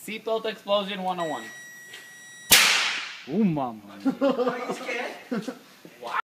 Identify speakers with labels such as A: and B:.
A: Seatbelt explosion 101.
B: Ooh, mama.
C: Are you scared?